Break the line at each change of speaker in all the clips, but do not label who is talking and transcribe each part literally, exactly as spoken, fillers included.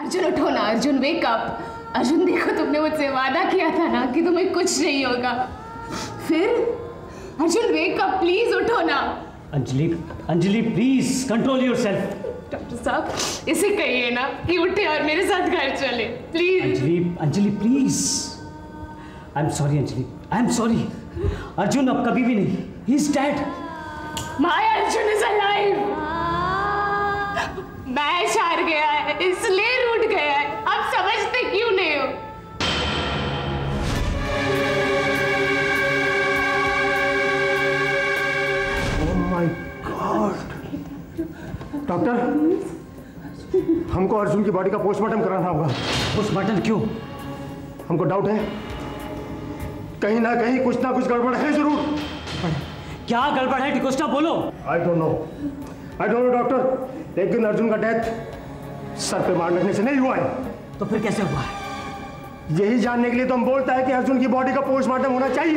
अर्जुन उठो ना, Arjun wake up. Arjun देखो, तुमने मुझसे वादा किया था ना कि तुम्हें कुछ नहीं होगा। फिर अर्जुन वेक अप, प्लीज उठो ना।
Anjali, Anjali please control yourself.
Doctor साहब, इसे कहिए ना कि उठे और मेरे साथ घर चले, please.
Anjali, Anjali please. I am sorry Anjali, I am sorry. Arjun अब कभी भी नहीं, he is dead.
My Arjun is alive. Match हार गया है, इसलिए रूठ गया है। आप समझते क्यों नहीं हो?
Oh my God. डॉक्टर, हमको अर्जुन की बॉडी का पोस्टमार्टम कराना होगा।
पोस्टमार्टम क्यों?
हमको डाउट है, कहीं ना कहीं कुछ ना कुछ गड़बड़ है जरूर।
क्या गड़बड़ है डिकोस्टा, बोलो।
I don't know, I don't know doctor, लेकिन अर्जुन का डेथ सर पे मार लगने से नहीं हुआ है।
तो फिर कैसे हुआ है?
यही जानने के लिए तो हम बोलता है कि अर्जुन की बॉडी का पोस्टमार्टम होना चाहिए।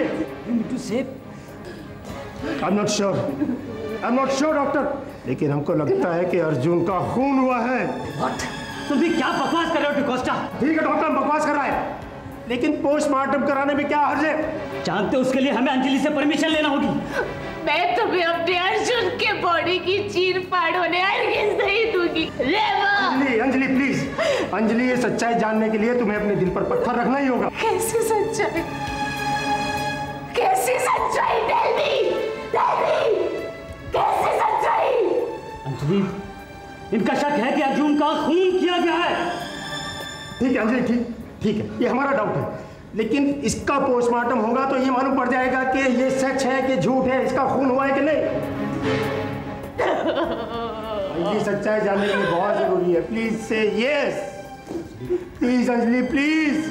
I am not sure, I am not sure doctor, लेकिन हमको लगता है कि अर्जुन का खून हुआ है।
What? तुम भी क्या बकवास कर रहे हो डिकोस्टा?
ठीक है डॉक्टर, हम बकवास कर रहा है, लेकिन पोस्टमार्टम कराने में क्या हर्ज है?
जानते हो उसके लिए हमें अंजलि से परमिशन लेना होगी।
मैं तुम्हें अपने अर्जुन के बॉडी की चीर फाड़ होने हरगिज़ नहीं दूंगी।
अंजलि, अंजलि प्लीज, अंजलि ये सच्चाई जानने के लिए तुम्हें अपने दिल पर पत्थर रखना ही होगा।
कैसी सच्चाई? कैसी सच्चाई? डेवी, डेवी, कैसी सच्चाई?
अंजलि, इनका शक है कि अर्जुन का खून किया गया है।
ठीक है अंजलि, ठीक ठीक है, ये हमारा डाउट है, लेकिन इसका पोस्टमार्टम होगा तो ये मालूम पड़ जाएगा कि ये सच है कि झूठ है, इसका खून हुआ है कि नहीं। ये सच्चाई जानने के लिए बहुत जरूरी है। प्लीज से यस, प्लीज अंजलि प्लीज।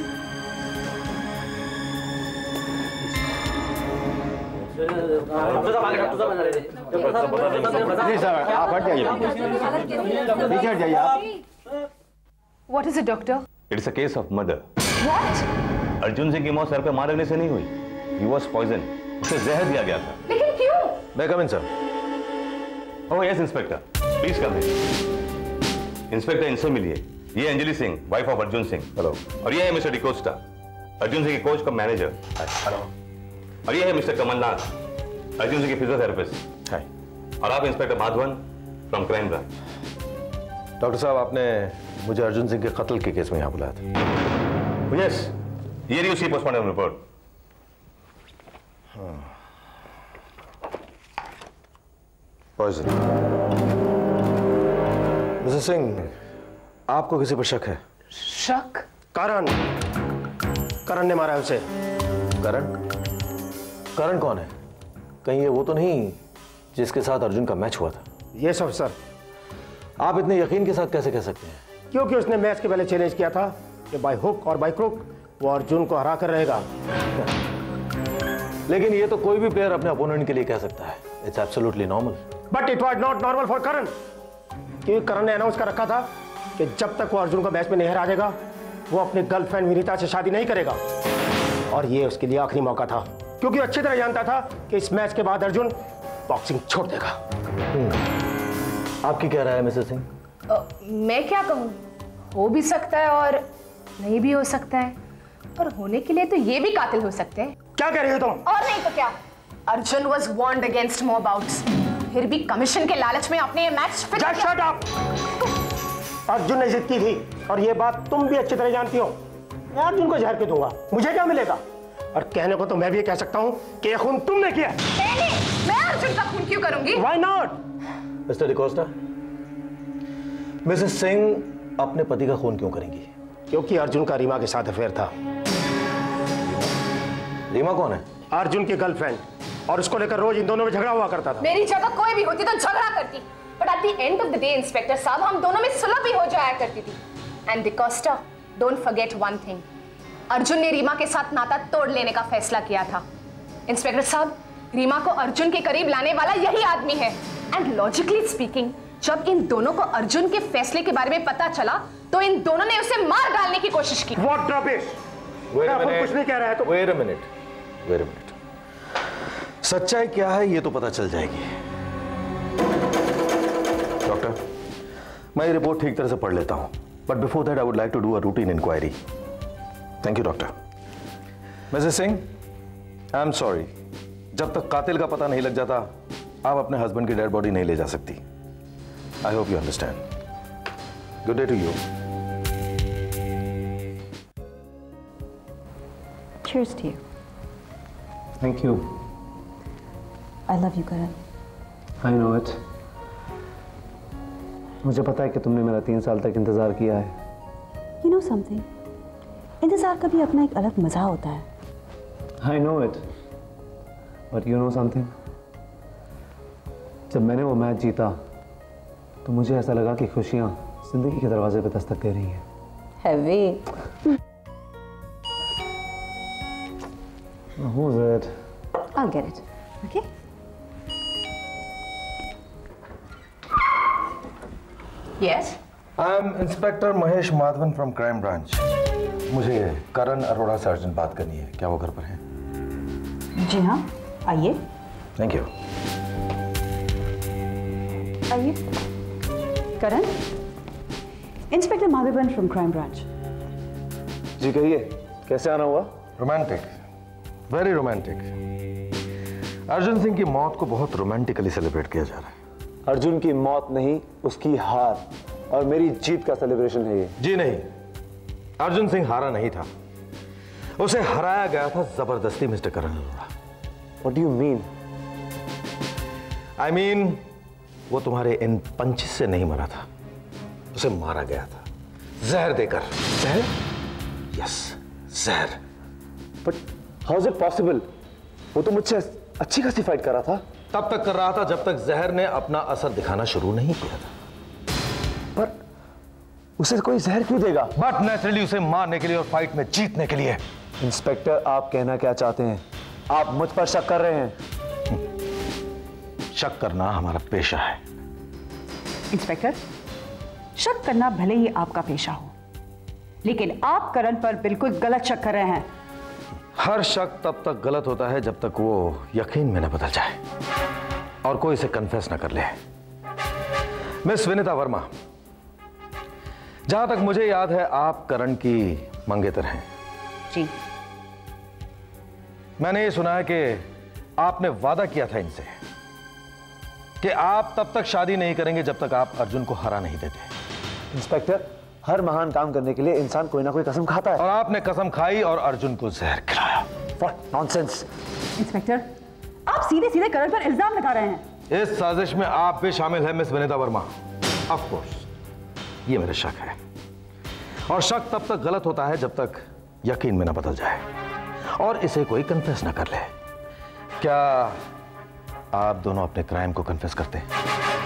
नहीं सर, आप हट जाइए, पीछे हट जाइए आप।
What is it, doctor?
It's a case of murder.
What?
Arjun Singh की मौत सर पे मार लगने से नहीं हुई। He was poisoned. उसे जहर दिया गया था।
लेकिन क्यों?
May I come in, sir? Oh yes, Inspector. Please come in. Inspector, इनसे मिलिए। ये Anjali Singh, wife of Arjun Singh. Hello. और ये है मिस्टर डिकोस्टा, अर्जुन सिंह के कोच का मैनेजर। हेलो। और ये है मिस्टर कमलनाथ, अर्जुन सिंह के फिजियोथेरेपिस्ट। हाय। और आप inspector Madhavan from crime branch.
Doctor साहब, आपने मुझे अर्जुन सिंह के कत्ल के केस में यहाँ बुलाया था।
यस, ये रही उसकी postmortem report.
Poison. Mrs Singh, आपको किसी पर शक है?
शक?
करण, करण ने मारा है उसे।
करण? करण कौन है? कहीं ये वो तो नहीं जिसके साथ अर्जुन का मैच हुआ था?
ये सब सर।
आप इतने यकीन के साथ कैसे कह सकते हैं?
क्योंकि उसने मैच के पहले चैलेंज किया था कि बाय हुक और बाय क्रुक वो अर्जुन को हरा कर रहेगा।
लेकिन ये तो कोई भी प्लेयर अपने अपोनेंट के लिए कह सकता है। It's absolutely normal.
But it was not normal for Karan, क्योंकि करण ने अनाउंस कर रखा था कि जब तक वो अर्जुन को मैच में नहीं हरा देगा वो अपनी गर्लफ्रेंड विनीता से शादी नहीं करेगा। और ये उसके लिए आखिरी मौका था, क्योंकि अच्छी तरह जानता था कि इस मैच के बाद अर्जुन बॉक्सिंग छोड़ देगा।
आपकी क्या राय है मिसेस सिंह?
मैं क्या कहूँ, हो भी सकता है और नहीं भी हो सकता है, और होने के लिए तो ये भी कातिल हो सकते हैं।
क्या कह रही हो तुम?
और नहीं तो क्या, Arjun was warned against more bouts, फिर भी कमीशन के लालच में अपने ये मैच फिर
Just shut up! अर्जुन ने जिद की थी और ये बात तुम भी अच्छी तरह जानती हो। मैं अर्जुन को जहर क्यों दूंगा, मुझे क्या मिलेगा? और कहने को तो मैं भी कह सकता हूँ कि ये खून तुमने किया।
नहीं, नहीं, मैं अर्जुन का खून क्यों करूंगी?
Why not?
Mr D'Costa, Mrs Singh अपने पति का खून क्यों करेंगी?
क्योंकि अर्जुन का रीमा के साथ अफेयर था।
रीमा कौन है?
अर्जुन की गर्लफ्रेंड, और उसको लेकर रोज इन दोनों में झगड़ा हुआ करता था।
मेरी जगह कोई भी होती तो झगड़ा करती, but at the end of the day inspector साहब, हम दोनों में सुलह भी हो जाया करती थी। And D'Costa, don't forget one thing, Arjun ने रीमा के साथ नाता तोड़ लेने का फैसला किया था। इंस्पेक्टर साहब, रीमा को अर्जुन के करीब लाने वाला यही आदमी है। एंड लॉजिकली स्पीकिंग, जब इन दोनों को अर्जुन के फैसले के बारे में पता चला तो इन दोनों ने उसे मार डालने की कोशिश की।
What rubbish! कुछ नहीं कह रहा है तो।
Wait a minute, wait a minute. सच्चाई क्या है ये तो पता चल जाएगी। डॉक्टर, मैं ये रिपोर्ट ठीक तरह से पढ़ लेता हूं, But before that, I would like to do a routine inquiry. Thank you, doctor. Missus Singh, I'm sorry. जब तक कातिल का पता नहीं लग जाता, आप अपने हस्बैंड की डेड बॉडी नहीं ले जा सकती. I hope you understand. Good day to you.
Cheers to you.
Thank you.
I love you, Karan.
I know it. मुझे पता है कि तुमने मेरा तीन साल तक इंतजार किया है.
You know something? इंतजार का भी अपना एक अलग मजा होता है.
I know it. But you know something? जब मैंने वो मैच जीता तो मुझे ऐसा लगा कि खुशियां जिंदगी के दरवाजे पे दस्तक दे रही हैं.
Heavy.
Who's it?
I'll get it. Okay?
Yes?
I'm Inspector Mahesh Madhavan from Crime Branch. मुझे करण अरोड़ा से अर्जेंट बात करनी है. क्या वो घर पर हैं?
जी हाँ, आइए.
Thank you.
आइए. Karan, inspector Madhavan from crime branch.
जी कहिए, कैसे आना हुआ?
Romantic, very romantic. Arjun Singh की मौत को बहुत रोमांटिकली सेलिब्रेट किया जा रहा है.
अर्जुन की मौत नहीं, उसकी हार और मेरी जीत का सेलिब्रेशन है ये.
जी नहीं, अर्जुन सिंह हारा नहीं था. उसे हराया गया था जबरदस्ती Mr Karan Arora.
What do you mean?
I mean, वो तुम्हारे इन पंचेस से नहीं मरा था, उसे मारा गया था जहर देकर.
जहर?
यस, जहर.
But how is it possible? वो तो मुझसे अच्छी खासी फाइट कर रहा था.
तब तक कर रहा था जब तक जहर ने अपना असर दिखाना शुरू नहीं किया था.
पर उसे कोई जहर क्यों देगा?
बट नेचुरली उसे मारने के लिए और फाइट में जीतने के लिए.
इंस्पेक्टर, आप कहना क्या चाहते हैं? आप मुझ पर शक कर रहे हैं?
शक करना हमारा पेशा है.
इंस्पेक्टर, शक करना भले ही आपका पेशा हो, लेकिन आप करण पर बिल्कुल गलत शक कर रहे हैं.
हर शक तब तक गलत होता है जब तक वो यकीन में न बदल जाए और कोई इसे कन्फेस न कर ले. मिस विनीता वर्मा, जहां तक मुझे याद है आप करण की मंगेतर हैं.
जी.
मैंने ये सुना है कि आपने वादा किया था इनसे कि आप तब तक शादी नहीं करेंगे जब तक आप अर्जुन को हरा नहीं देते.
इंस्पेक्टर, हर महान काम करने के लिए इंसान कोई ना कोई कसम खाता है.
और आपने कसम खाई और अर्जुन को जहर खिलाया.
What nonsense!
इंस्पेक्टर, आप सीधे सीधे करण पर इल्जाम लगा रहे हैं.
इस साजिश में आप भी शामिल हैं miss Vinita Verma. Of course, ये मेरा शक है और शक तब तक गलत होता है जब तक यकीन में ना बदल जाए और इसे कोई कन्फेस ना कर ले. क्या आप दोनों अपने क्राइम को कन्फेस करते हैं?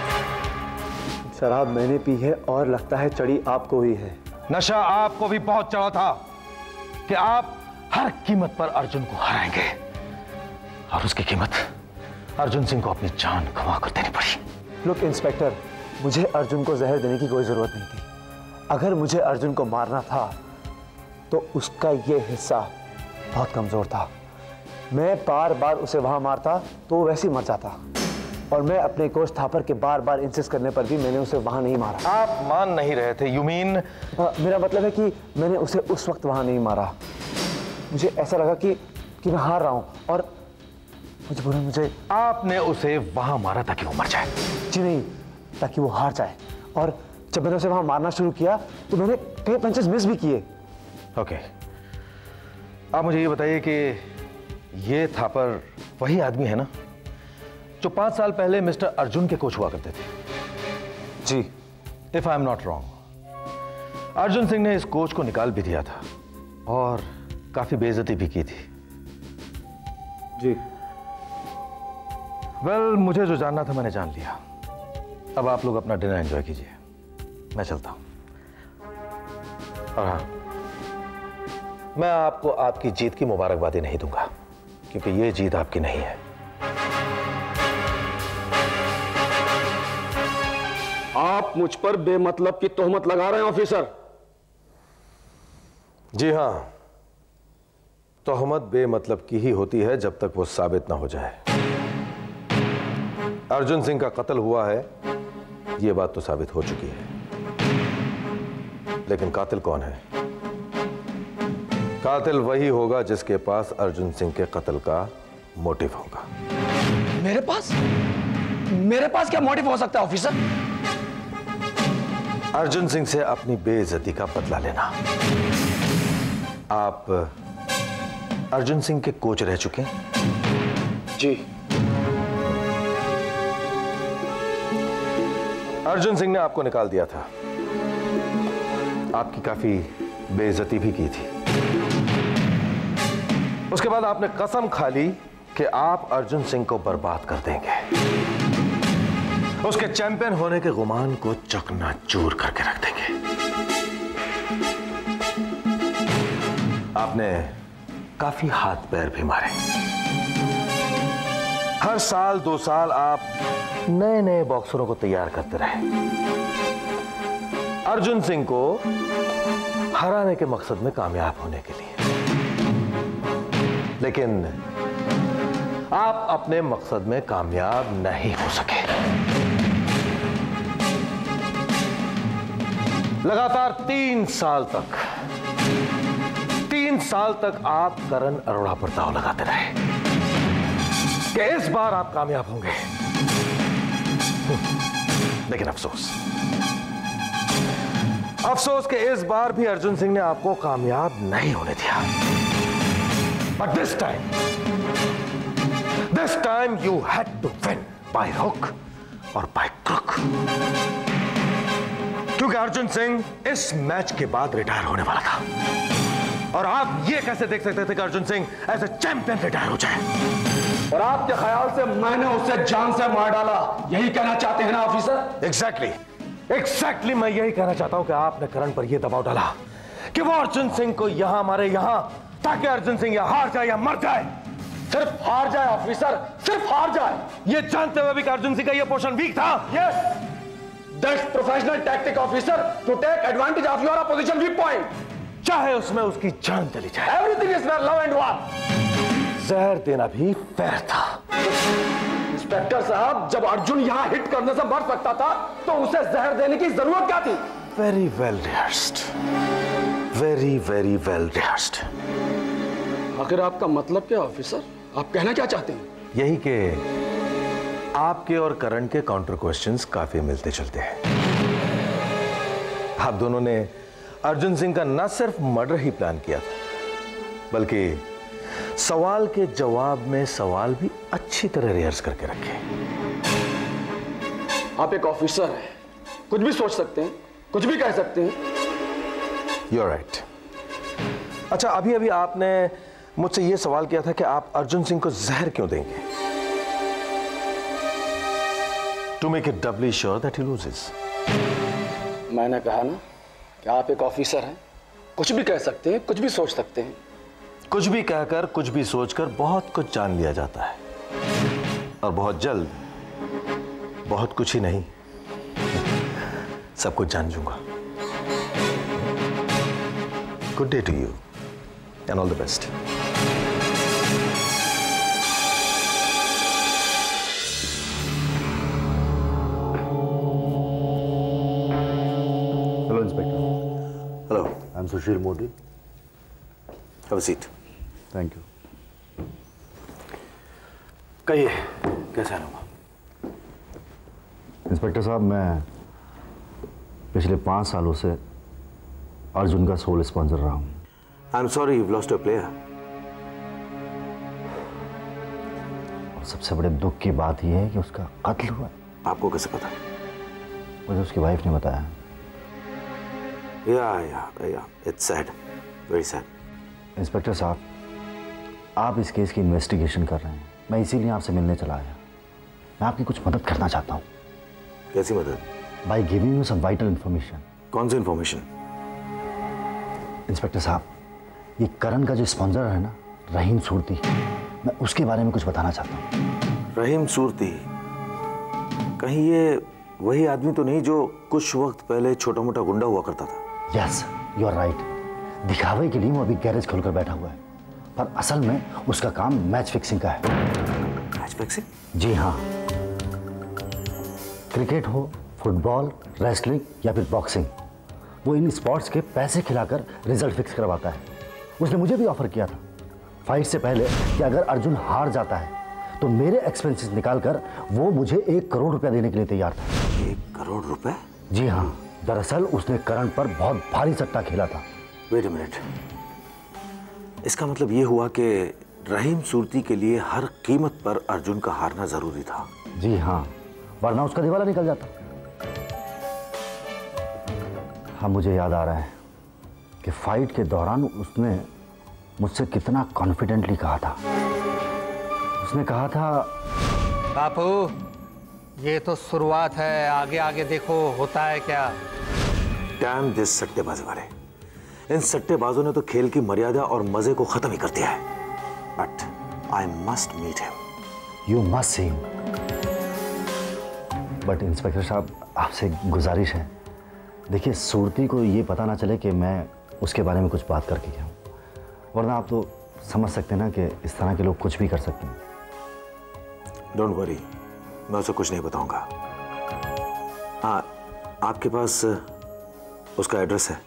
शराब मैंने पी है और लगता है चढ़ी आपको ही है.
नशा आपको भी बहुत चढ़ा था कि आप हर कीमत पर अर्जुन को हराएंगे और उसकी कीमत अर्जुन सिंह को अपनी जान गंवा कर देनी पड़ी.
लुक इंस्पेक्टर, मुझे अर्जुन को जहर देने की कोई जरूरत नहीं थी. अगर मुझे अर्जुन को मारना था तो उसका यह हिस्सा बहुत कमजोर था. मैं बार बार उसे वहां मारता तो वो वैसे ही मर जाता. और मैं अपने कोच थापर के बार बार इंसिस्ट करने पर भी मैंने उसे वहां नहीं मारा.
आप मान नहीं रहे थे. You mean?
मेरा मतलब है कि मैंने उसे उस वक्त वहां नहीं मारा. मुझे ऐसा लगा कि कि मैं हार रहा हूं और मजबूरन मुझे.
आपने उसे वहां मारा ताकि वो मर जाए?
जी नहीं, ताकि वो हार जाए. और जब मैंने उसे वहां मारना शुरू किया तो मैंने कई पंचेस मिस भी किए.
ओके, आप मुझे ये बताइए कि ये थापर वही आदमी है ना जो पांच साल पहले मिस्टर अर्जुन के कोच हुआ करते थे?
जी.
If I am not wrong, Arjun Singh ने इस कोच को निकाल भी दिया था और काफी बेइज्जती भी की थी.
जी.
वेल well, मुझे जो जानना था मैंने जान लिया. अब आप लोग अपना डिनर एंजॉय कीजिए, मैं चलता हूं. और हाँ, मैं आपको आपकी जीत की मुबारकबादी नहीं दूंगा क्योंकि ये जीत आपकी नहीं है.
आप मुझ पर बेमतलब की तोहमत लगा रहे हैं ऑफिसर.
जी हां, तोहमत बेमतलब की ही होती है जब तक वो साबित ना हो जाए. अर्जुन सिंह का कत्ल हुआ है, ये बात तो साबित हो चुकी है. लेकिन कातिल कौन है? कातिल वही होगा जिसके पास अर्जुन सिंह के कत्ल का मोटिव होगा।
मेरे पास मेरे पास क्या मोटिव हो सकता है ऑफिसर?
अर्जुन सिंह से अपनी बेइज्जती का बदला लेना। आप अर्जुन सिंह के कोच रह चुके हैं?
जी।
अर्जुन सिंह ने आपको निकाल दिया था, आपकी काफी बेइज्जती भी की थी। उसके बाद आपने कसम खा ली कि आप अर्जुन सिंह को बर्बाद कर देंगे, उसके चैंपियन होने के गुमान को चकनाचूर करके रख देंगे। आपने काफी हाथ पैर भी मारे। हर साल दो साल आप नए नए बॉक्सरों को तैयार करते रहे, अर्जुन सिंह को हराने के मकसद में कामयाब होने के लिए। लेकिन आप अपने मकसद में कामयाब नहीं हो सके। लगातार तीन साल तक तीन साल तक आप करण अरोड़ा पर दांव लगाते रहे कि इस बार आप कामयाब होंगे। लेकिन अफसोस अफसोस कि इस बार भी अर्जुन सिंह ने आपको कामयाब नहीं होने दिया। But this time this time you had to win by hook और बाय क्रुक, क्योंकि अर्जुन सिंह इस मैच के बाद रिटायर होने वाला था। और आप ये कैसे देख सकते थे कि Arjun Singh as a champion retire हो जाए?
और आपके ख्याल से मैंने उसे जान से मार डाला, यही कहना चाहते हैं ना ऑफिसर?
एग्जैक्टली एग्जैक्टली मैं यही कहना चाहता हूं कि आपने करण पर यह दबाव डाला कि वो अर्जुन सिंह को यहां मारे, यहां, ताकि अर्जुन सिंह या हार जाए या मर जाए।
सिर्फ हार जाए ऑफिसर, सिर्फ हार जाए,
ये जानते हुए भी कि अर्जुन सिंह का यह पोर्शन वीक था।
Yes, that's professional tactic officer, to take advantage of your opposition weak point,
चाहे उसमें उसकी जान चली जाए।
Everything is fair, love and war.
जहर देना भी फेयर था।
इंस्पेक्टर साहब, जब अर्जुन यहां हिट करने से मर सकता था तो उसे जहर देने की जरूरत क्या थी?
Very well rehearsed, very very well rehearsed.
आखिर आपका मतलब क्या ऑफिसर? आप कहना क्या चाहते हैं?
यही कि आपके और करण के काउंटर क्वेश्चंस काफी मिलते जुलते हैं। आप दोनों ने अर्जुन सिंह का न सिर्फ मर्डर ही प्लान किया था, बल्कि सवाल के जवाब में सवाल भी अच्छी तरह रिहर्स करके रखे।
आप एक ऑफिसर हैं, कुछ भी सोच सकते हैं, कुछ भी कह सकते हैं।
You're right. अच्छा, अभी अभी आपने मुझसे यह सवाल किया था कि आप अर्जुन सिंह को जहर क्यों देंगे? To make it doubly sure that he loses.
मैंने कहा ना कि आप एक ऑफिसर हैं, कुछ भी कह सकते हैं, कुछ भी सोच सकते हैं।
कुछ भी कहकर, कुछ भी सोचकर बहुत कुछ जान लिया जाता है, और बहुत जल्द बहुत कुछ ही नहीं, सब कुछ जान लूंगा। Good day to you and all the best.
Hello inspector.
Hello,
I am Sushil Modi.
Have a seat.
Thank you.
कहिए, कैसा रहूंगा?
इंस्पेक्टर साहब, मैं पिछले पाँच सालों से अर्जुन का सोल स्पॉन्सर रहा हूं।
I am sorry you lost a player.
और सबसे बड़े दुख की बात यह है कि उसका कत्ल हुआ।
आपको कैसे पता?
मुझे उसकी वाइफ ने बताया।
Yeah yeah yeah it's sad, very sad.
Inspector साहब, आप इस केस की इन्वेस्टिगेशन कर रहे हैं, मैं इसीलिए आपसे मिलने चला आया। मैं आपकी कुछ मदद करना चाहता हूँ।
कैसी मदद?
By giving you some vital information.
कौन सी इंफॉर्मेशन?
इंस्पेक्टर साहब, ये करण का जो स्पॉन्सर है ना, रहीम सूरती, मैं उसके बारे में कुछ बताना चाहता हूँ।
रहीम सूरती? कहीं ये वही आदमी तो नहीं जो कुछ वक्त पहले छोटा मोटा गुंडा हुआ करता था?
Yes, you are right. दिखावे के लिए वो अभी गैरेज खोलकर बैठा हुआ है, पर असल में उसका काम मैच फिक्सिंग का है।
Match fixing?
जी हाँ। क्रिकेट हो, फुटबॉल, रेसलिंग या फिर बॉक्सिंग,
वो इन स्पॉट्स के पैसे खिलाकर रिजल्ट फिक्स करवाता है। उसने मुझे भी ऑफर किया था फाइट से पहले कि अगर अर्जुन हार जाता है तो मेरे एक्सपेंसेस निकालकर वो मुझे एक करोड़ रुपया देने के लिए तैयार था।
एक करोड़ रुपए?
जी हाँ, दरअसल उसने करण पर बहुत भारी सट्टा खेला था।
वेट अ मिनट, इसका मतलब ये हुआ कि रहीम सूरती के लिए हर कीमत पर अर्जुन का हारना जरूरी था।
जी हाँ, वरना उसका दिवाला निकल जाता। हाँ, मुझे याद आ रहा है कि फाइट के दौरान उसने मुझसे कितना कॉन्फिडेंटली कहा था। उसने कहा था,
बापू ये तो शुरुआत है, आगे आगे देखो होता है क्या।
डैम दिस सट्टेबाजी वाले, इन सट्टेबाजों ने तो खेल की मर्यादा और मजे को खत्म ही कर दिया है। But I must meet him.
You must see him. But inspector साहब, आपसे गुजारिश है, देखिए सूरती को ये पता ना चले कि मैं उसके बारे में कुछ बात करके गया हूँ, वरना आप तो समझ सकते हैं ना कि इस तरह के लोग कुछ भी कर सकते हैं।
डोंट वरी, मैं उसे कुछ नहीं बताऊंगा। हाँ, आपके पास उसका एड्रेस है?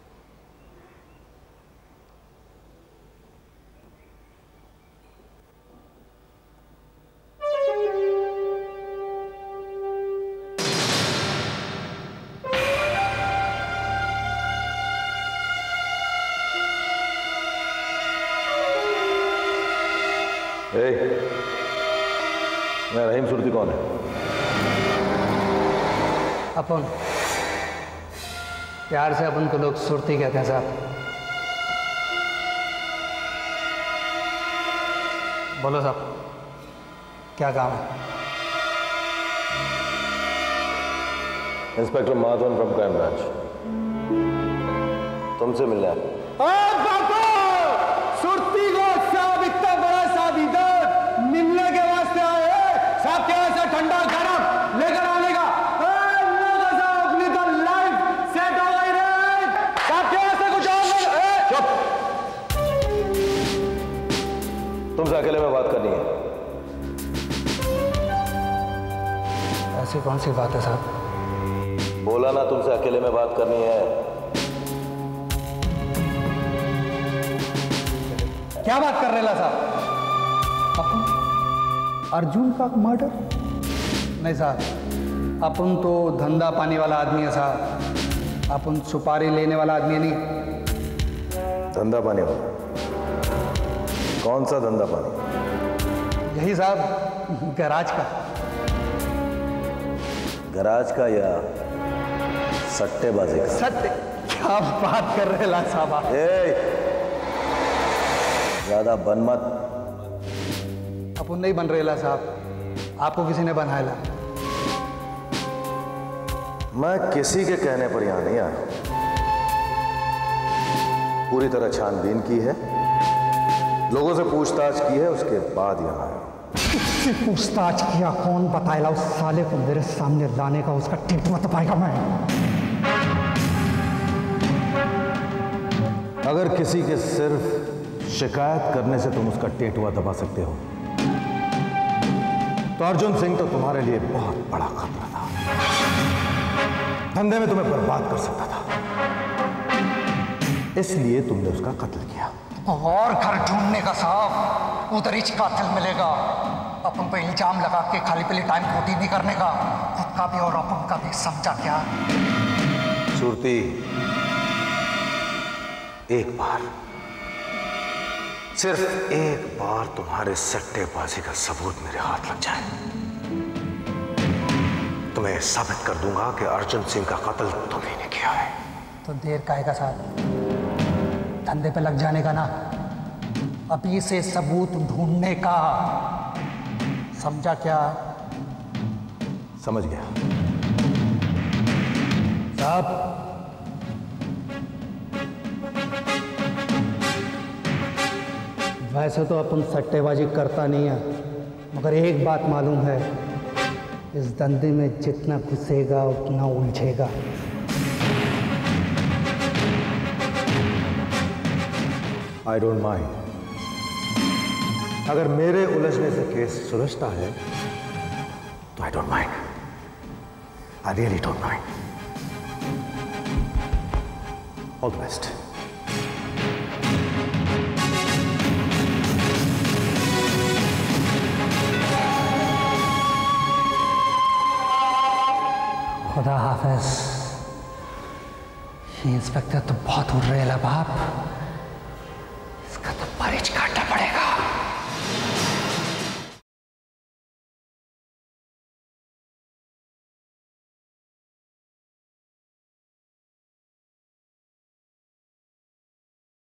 मैं रहीम सूरती कौन है?
अपन प्यार से अपन को लोग सुरती कहते हैं साहब। बोलो साहब, क्या काम है?
Inspector Madhavan from crime branch, तुमसे मिलना है।
सुरती को साहब इतना बड़ा साबिदार मिलने के वास्ते आए हैं। साहब क्या ऐसा ठंडा गरम लेकर आने का? साहब अपनी तो लाइफ सेट हो गई रे। साहब क्या ऐसा कुछ और?
चुप, तुमसे अकेले में बात करनी है।
ऐसी कौन सी बात है साहब?
बोला ना, तुमसे अकेले में बात करनी है।
क्या बात कर रहे ला साहब? अर्जुन का मर्डर? नहीं साहब, अपन तो धंधा पानी वाला आदमी है साहब, अपन सुपारी लेने वाला आदमी नहीं।
धंधा पानी वाला? कौन सा धंधा पानी?
यही साहब, गैराज का।
गैराज का या सट्टेबाजी का?
सट्टे? क्या बात कर रहे ला साहब आप?
ज्यादा बन मत।
अपन नहीं बन रहे ला साहब, आपको किसी ने बनाया।
मैं किसी के कहने पर यहां नहीं आया, पूरी तरह छानबीन की है, लोगों से पूछताछ की है, उसके बाद यहां आया।
किससे पूछताछ किया? कौन बताएगा? उस साले को मेरे सामने लाने का उसका टिप मत पाएगा मैं।
अगर किसी के सिर्फ शिकायत करने से तुम उसका टेटुआ दबा सकते हो तो अर्जुन सिंह तो तुम्हारे लिए बहुत बड़ा खतरा था, धंधे में तुम्हें बर्बाद कर सकता था, इसलिए तुमने उसका कत्ल किया।
और घर ढूंढने का साहब, उधर ही कातिल मिलेगा। अपन पे इल्जाम लगा के खाली पीली टाइम खोटी नहीं करने का, खुद का भी और अपन का भी, समझा क्या?
सूरती, एक बार, सिर्फ एक बार तुम्हारे सट्टेबाजी का सबूत मेरे हाथ लग जाए तो मैं साबित कर दूंगा कि अर्जुन सिंह का कत्ल तुमने ने किया है।
तो देर काहेगा साहब, धंधे पे लग जाने का ना, अभी से सबूत ढूंढने का, समझा क्या?
समझ गया
साहब। वैसे तो अपन सट्टेबाजी करता नहीं है, मगर एक बात मालूम है, इस धंधे में जितना घुसेगा उतना उलझेगा।
आई डोंट माइंड, अगर मेरे उलझने से केस सुलझता है
तो I don't mind, I really don't mind.
All the best.
खुदा हाफिज। ये इंस्पेक्टर तो बहुत उड़ रहा है बाप, इसका तो परिच काटना पड़ेगा।